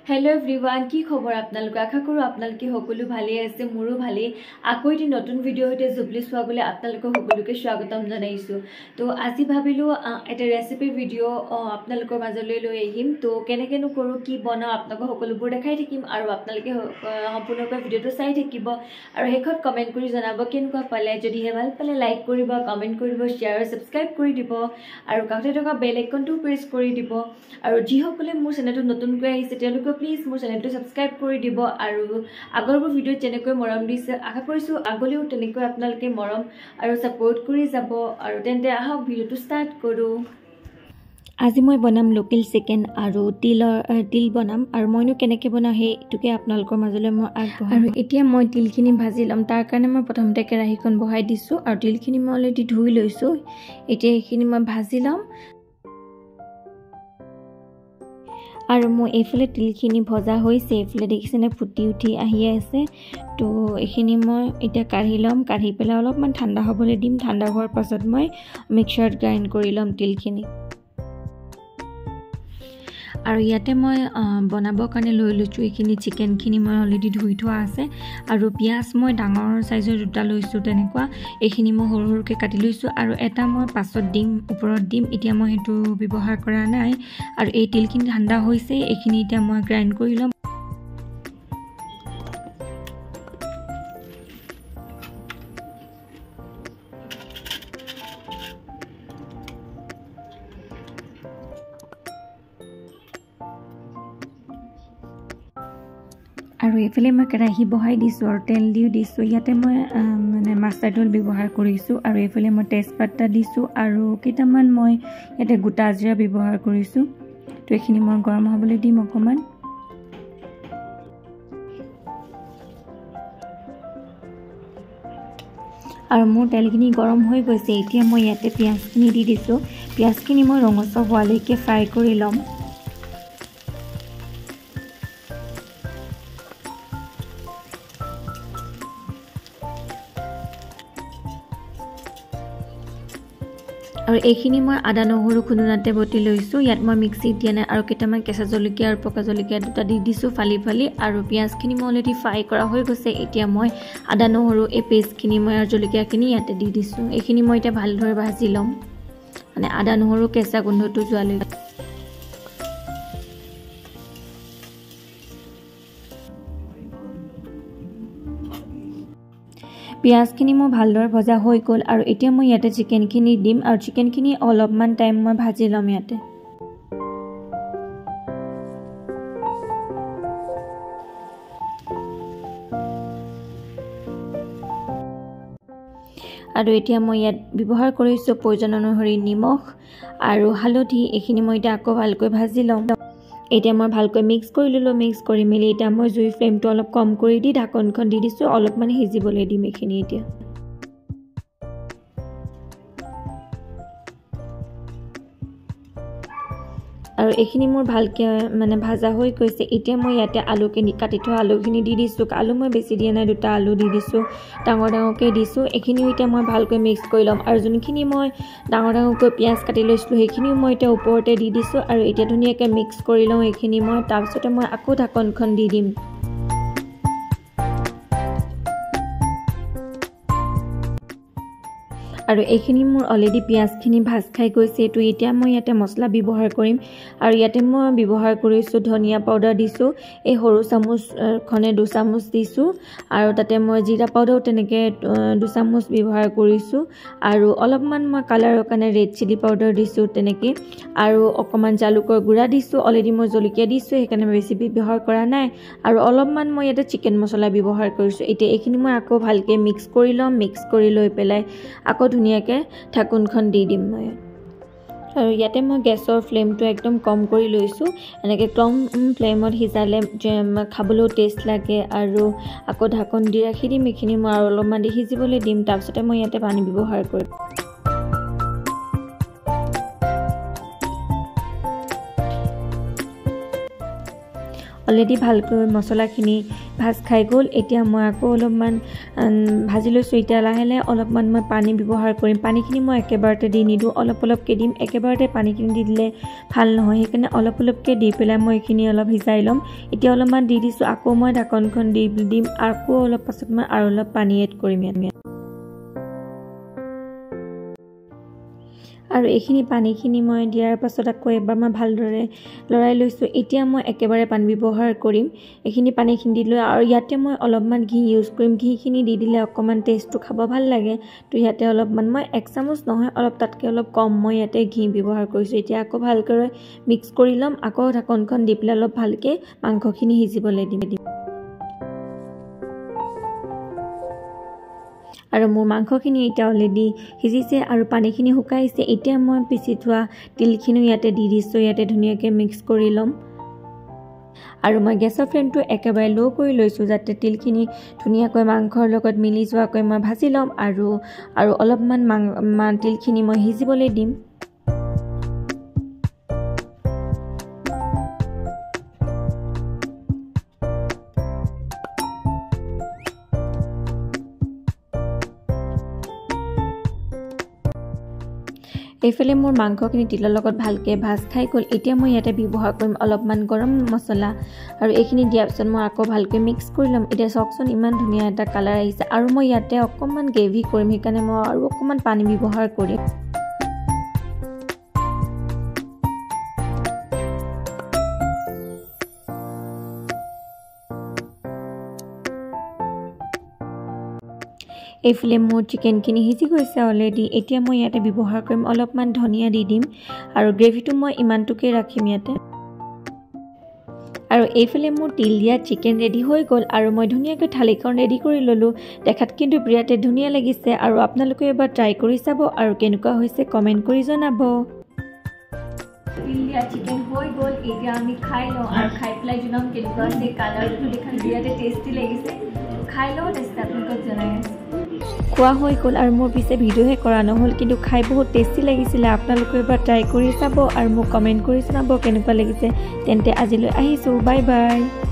Hello everyone, কি খবৰ আপোনালোক আশা কৰো আপোনালোকে সকলো ভালে আছে মোৰো ভালে আকৌ এটি নতুন ভিডিও হতে জুবলি স্বাগতম আপোনালোক সকলোকে স্বাগতম জনাইছো তো আজি ভাবিলো এটা ৰেচিপি ভিডিও আপোনালোকৰ মাজলৈ লৈ আহিম তো কেনেকেনো কৰো কি বনাও আপোনালোক সকলোবোৰ দেখাই থাকিম আৰু আপোনালোকে সম্পূৰ্ণকৈ ভিডিওটো চাই থাকিব আৰু হেকত কমেন্ট কৰি জনাব কেনেকুৱা পালে যদি হে ভাল পালে লাইক কৰিব কমেন্ট কৰিব শেয়াৰ আৰু সাবস্ক্ৰাইব কৰি দিব আৰু কাষতে থকা বেল আইকনটো প্ৰেছ কৰি দিব আৰু যি সকলে মোৰ চেনেলটো নতুনকৈ আহিছে তেওঁলোকে প্লিজ মোৰ চেনেলটো সাবস্ক্ৰাইব কৰি দিব আৰু আগৰবোৰ ভিডিও যেনেকৈ মৰম দিছে আশা কৰিছো আগলৈও তেনেকৈ আপোনালোকে মৰম আৰু সাপোৰ্ট কৰি যাব আৰু তেন্তে আহক ভিডিওটো ষ্টাৰ্ট কৰো আজি মই বনাম লোকেল চিকেন আৰু তিল বনাম আৰু মইনো কেনেকৈ বনাও হেইটোকে আপোনালোকৰ মাজলৈ মই আগবঢ়াম আৰু এতিয়া মই তিলখিনি ভাজি লম তাৰ কাৰণে মই প্ৰথমতে কেৰাহীখন বহাই দিছো আৰু তিলখিনি মই অলৰেডি ধুই লৈছো এতিয়া এইখিনি মই ভাজি লম আৰু মই এইফালে তিলখিনি ভজা হৈছে এইফালে দেখিছেনে ফুটি উঠি আহি আছে তো এইখিনি মই এতিয়া কাঢ়ি লম কাঢ়ি পেলাই অলপমান ঠাণ্ডা হ'বলৈ দিম ঠাণ্ডা হোৱাৰ পাছত মই মিক্সাৰত গ্ৰাইণ্ড কৰি লম তিলখিনি আৰু ইয়াতে মই বনাবৰ কাৰণে লৈ লৈছো এইখিনি চিকেনখিনি মই অলৰেডি ধুই থোৱা আছে আৰু পিয়াজ মই ডাঙৰ সাইজৰ দুটা লৈছো তেনেকুৱা এইখিনি মই সৰু সৰুকৈ কাটি লৈছো আৰু এটা মই পাছত দিম ওপৰত দিম এতিয়া মই হেতু ব্যৱহাৰ কৰা নাই আৰু এই তিলখিনি ঠাণ্ডা হৈছে এইখিনি এতিয়া মই গ্ৰাইণ্ড কৰি লম আৰু এফালে মই কেৰাহী বহাই দিছো আৰু তেল দিছো ইয়াতে মই মানে মাষ্টাৰ্ড অইল ব্যৱহাৰ কৰিছো আৰু এফালে মই তেজপাতা দিছো আৰু কেইটামান মই ইয়াতে গোটা জিৰা ব্যৱহাৰ কৰিছো তো এইখিনি মই গৰম হ'বলৈ দিম অকমান আৰু মোৰ তেলখিনি গৰম হৈ গৈছে এতিয়া মই ইয়াতে পিয়াজখিনি দি দিছো পিয়াজখিনি মই ৰঙচুৱা হোৱালৈকে ফ্ৰাই কৰি লম আৰু এইখিনি মই আদা নহৰু খুনুনাতে বটি লৈছো ইয়াত মই মিক্সিত দিয়া নাই আৰু কেইটামান কেঁচা জলকীয়া আৰু পকা জলকীয়া দুটা দি দিছো ফালি আৰু পিয়াজখিনি মই অলৰেডি ফ্ৰাই কৰা হৈ গৈছে এতিয়া মই আদা নহৰু এই পেষ্টখিনি মই আৰু জলকীয়াখিনি ইয়াতে দি দিছো এইখিনি মই এতিয়া ভালদৰে ভাজি লম মানে আদা নহৰু কেঁচা গোন্ধটো যোৱালৈ পিয়াজখিনি মই ভালদৰে ভজা হৈ গ'ল আৰু এতিয়া মই ইয়াতে চিকেনখিনি দিম আৰু চিকেনখিনি অলপমান টাইম মই ভাজি লম ইয়াতে আৰু এতিয়া মই ইয়াত ব্যৱহাৰ কৰিছো প্ৰয়োজন অনুসৰি নিমখ আৰু হালধি এইখিনি মই এতিয়া আকৌ ভালকৈ ভাজি লম এতিয়া মই ভালকৈ মিক্স কৰি ললো মিক্স কৰি মেলি এতিয়া মই জুই ফ্লেমটো অলপ কম কৰি দি ঢাকনখন দি দিছো অলপমান হিজিবলৈ দিম এইখিনি এতিয়া আৰু এইখিনি মোৰ ভালকৈ মানে ভাজা হৈ গৈছে এতিয়া মই ইয়াতে আলুখিনি কাটি থোৱা আলুখিনি দি দিছো আলু মই বেছি দিয়া নাই দুটা আলু দি দিছো ডাঙৰকৈ দিছো এইখিনিও এতিয়া মই ভালকৈ মিক্স কৰি লম আৰু যোনখিনি মই ডাঙৰকৈ পিয়াজ কাটি লৈছিলো সেইখিনিও মই এতিয়া ওপৰতে দি দিছো আৰু এতিয়া ধুনীয়াকৈ মিক্স কৰি লওঁ এইখিনি মই তাৰপিছতে মই আকৌ ঢাকনখন দি দিম আৰু এইখিনি মোৰ অলৰেডি পিয়াজখিনি ভাজ খাই গৈছে তো এতিয়া মই ইয়াতে মছলা ব্যৱহাৰ কৰিম আৰু ইয়াতে মই ব্যৱহাৰ কৰিছো ধনিয়া পাউডাৰ দিছো এই সৰু চামুচ খনে 2 চামুচ দিছো আৰু তাতে মই জিৰা পাউডাৰ তেনেকে 2 চামুচ ব্যৱহাৰ কৰিছো আৰু অলপমান মই কালাৰৰ কাৰণে ৰেড চিলি পাউডাৰ দিছো তেনেকে আৰু অকমান জালুকৰ গুড়া দিছো অলৰেডি মই জলকীয়া দিছো সেইকাৰণে বেছি ব্যৱহাৰ কৰা নাই আৰু অলপমান মই ইয়াতে চিকেন মছলা ব্যৱহাৰ কৰিছো এতিয়া এইখিনি মই আকৌ ভালকৈ মিক্স কৰি লম মিক্স কৰি লৈ পেলাই আকৌ ধুনীয়াকে ঢাকনখন দি দিম মই আৰু ইয়াতে মই গেছৰ ফ্লেমটো একদম কম কৰি লৈছো এনেকে কম ফ্লেমত হিজালে খাবলৈ টেষ্ট লাগে আৰু আকৌ ঢাকন দি ৰাখি দিম এইখিনি মই আৰু অলপমান দি হিজিবলৈ দিম তাৰপিছতে মই ইয়াতে পানী ব্যৱহাৰ কৰিম অলৰেডি ভালকৈ মছলাখিনি ভাজ খাই গ'ল এতিয়া মই আকৌ অলপমান ভাজি লৈছোঁ এতিয়া লাহে লাহে অলপমান মই পানী ব্যৱহাৰ কৰিম পানীখিনি মই একেবাৰতে দি নিদিওঁ অলপ অলপকৈ দিম একেবাৰতে পানীখিনি দি দিলে ভাল নহয় সেইকাৰণে অলপ অলপকৈ দি পেলাই মই এইখিনি অলপ সিজাই ল'ম এতিয়া অলপমান দি দিছোঁ আকৌ মই ঢাকনখন দি দিম আকৌ অলপ পাছত মই আৰু অলপ পানী এড কৰিম আৰু এইখিনি পানীখিনি মই দিয়াৰ পাছত আকৌ এবাৰ মই ভালদৰে লৰাই লৈছোঁ এতিয়া মই একেবাৰে পানী ব্যৱহাৰ কৰিম এইখিনি পানীখিনি দি লৈ আৰু ইয়াতে মই অলপমান ঘি ইউজ কৰিম ঘিখিনি দি দিলে অকণমান টেষ্টটো খাব ভাল লাগে তো ইয়াতে অলপমান মই 1 চামুচ নহয় অলপ তাতকৈ অলপ কম মই ইয়াতে ঘি ব্যৱহাৰ কৰিছোঁ এতিয়া আকৌ ভালকৈ মিক্স কৰি ল'ম আকৌ ঢাকনখন দি পেলাই অলপ ভালকৈ মাংসখিনি সিজিবলৈ দিম আৰু মোৰ মাংসখিনি এতিয়া অলৰেডি সিজিছে আৰু পানীখিনি শুকাইছে এতিয়া মই পিচি থোৱা তিলখিনি ইয়াতে দি দিছোঁ ইয়াতে ধুনীয়াকৈ মিক্স কৰি ল'ম আৰু মই গেছৰ ফ্লেমটো একেবাৰে ল' কৰি লৈছোঁ যাতে তিলখিনি ধুনীয়াকৈ মাংসৰ লগত মিলি যোৱাকৈ মই ভাজি ল'ম আৰু অলপমান তিলখিনি মই সিজিবলৈ দিম এইফালে মোৰ মাংসখিনি তিলৰ লগত ভালকৈ ভাজ খাই গ'ল এতিয়া মই ইয়াতে ব্যৱহাৰ কৰিম অলপমান গৰম মছলা আৰু এইখিনি দিয়াৰ পিছত মই আকৌ ভালকৈ মিক্স কৰি ল'ম এতিয়া চাওকচোন ইমান ধুনীয়া এটা কালাৰ আহিছে আৰু মই ইয়াতে অকণমান গ্ৰেভি কৰিম সেইকাৰণে মই আৰু অকণমান পানী ব্যৱহাৰ কৰিম এইফালে মোৰ চিকেনখিনি সিজি গৈছে অলৰেডি এতিয়া মই ইয়াতে ব্যৱহাৰ কৰিম অলপমান ধনিয়া দি দিম আৰু গ্ৰেভিটো মই ইমানটোকে ৰাখিম ইয়াতে আৰু এইফালে মোৰ তিল দিয়া চিকেন ৰেডি হৈ গ'ল আৰু মই ধুনীয়াকৈ থালিখন ৰেডি কৰি ল'লোঁ দেখাত কিন্তু বিৰাটে ধুনীয়া লাগিছে আৰু আপোনালোকে এবাৰ ট্ৰাই কৰি চাব আৰু কেনেকুৱা হৈছে কমেণ্ট কৰি জনাব তিল দিয়া চিকেন হৈ গ'ল এতিয়া আমি খাই লওঁ আৰু খাই পেলাই জনাম কেনেকুৱা আছে কালাৰটো দেখাত বিৰাটে টেষ্টি লাগিছে খাই লওঁ টেষ্ট আপোনালোকক জনাই আছোঁ খোৱা হৈ গ'ল আৰু মোৰ পিছে ভিডিঅ'হে কৰা নহ'ল কিন্তু খাই বহুত টেষ্টি লাগিছিলে আপোনালোকে এবাৰ ট্ৰাই কৰি চাব আৰু মোক কমেণ্ট কৰি জনাব কেনেকুৱা লাগিছে তেন্তে আজিলৈ আহিছোঁ বাই বাই